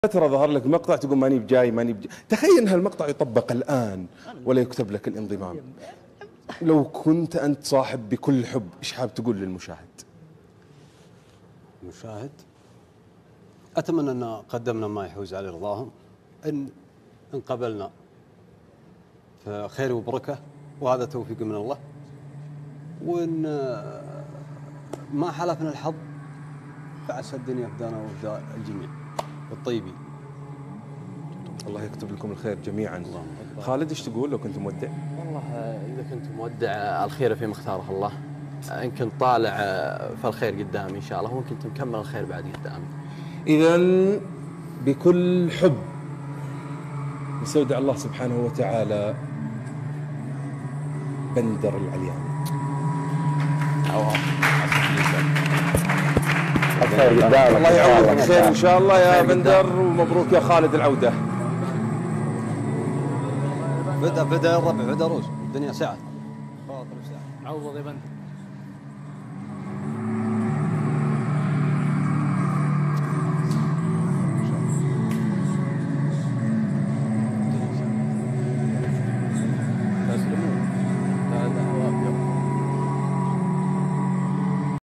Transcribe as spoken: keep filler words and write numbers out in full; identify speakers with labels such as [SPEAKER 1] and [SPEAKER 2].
[SPEAKER 1] فترة ظهر لك مقطع تقول ماني بجاي ماني بجاي. تخيل ان هالمقطع يطبق الان ولا يكتب لك الانضمام. لو كنت انت صاحب بكل حب ايش حاب تقول للمشاهد؟
[SPEAKER 2] المشاهد اتمنى ان قدمنا ما يحوز على رضاهم، ان ان قبلنا فخير وبركه وهذا توفيق من الله، وان ما حلفنا الحظ فعسى الدنيا فدانا وفداء الجميع والطيبين.
[SPEAKER 1] الله يكتب لكم الخير جميعا. خالد ايش تقول لو كنت مودع؟
[SPEAKER 3] والله اذا كنت مودع الخير في مختاره الله، ان كنت طالع فالخير قدامي ان شاء الله، وان كنت مكمل الخير بعد قدامي.
[SPEAKER 1] اذا بكل حب نستودع الله سبحانه وتعالى بندر العلياني.
[SPEAKER 4] الخير قدامك،
[SPEAKER 1] الله يعوضك خير ان شاء الله يا بندر، ومبروك يا خالد العودة.
[SPEAKER 2] بدا بدا الربع بدا روز الدنيا ساعة.
[SPEAKER 5] عوض يا بندر.